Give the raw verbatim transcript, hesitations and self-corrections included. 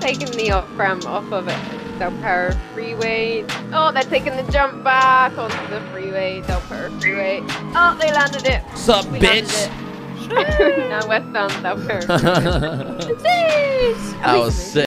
taking the off ramp off of it. Del Perro Freeway. Oh, they're taking the jump back onto the freeway. Del Perro Freeway. Oh, they landed it. Sup, We bitch? landed it. Now westbound Del Perro. That was sick.